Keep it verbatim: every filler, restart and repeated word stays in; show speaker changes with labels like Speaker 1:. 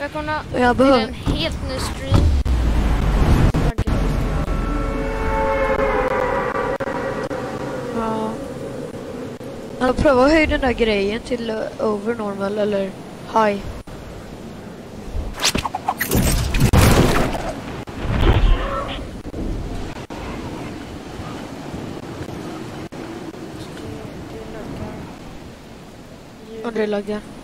Speaker 1: välkomna
Speaker 2: Jag
Speaker 1: till
Speaker 2: behöver...
Speaker 1: en helt ny stream.
Speaker 2: Ja. Jag prövar att höja den där grejen till uh, over normal eller high. Och det laggar.